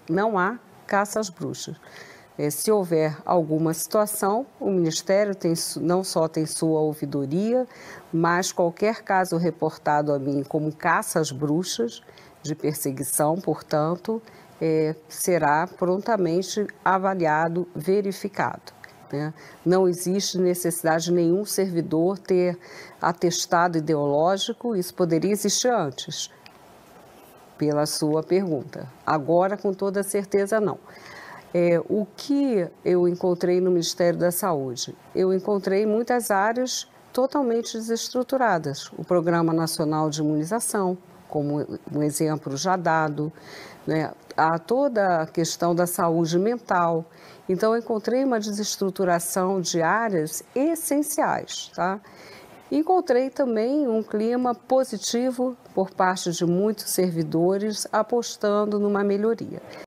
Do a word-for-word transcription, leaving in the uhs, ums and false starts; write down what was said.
não há caça às bruxas. É, se houver alguma situação, o Ministério tem, não só tem sua ouvidoria, mas qualquer caso reportado a mim como caça às bruxas, de perseguição, portanto, é, será prontamente avaliado, verificado. Né? Não existe necessidade de nenhum servidor ter atestado ideológico, isso poderia existir antes, pela sua pergunta. Agora, com toda certeza, não. É, o que eu encontrei no Ministério da Saúde? Eu encontrei muitas áreas totalmente desestruturadas. O Programa Nacional de Imunização, como um exemplo já dado, né? Há toda a questão da saúde mental. Então, eu encontrei uma desestruturação de áreas essenciais, tá? Encontrei também um clima positivo por parte de muitos servidores apostando numa melhoria.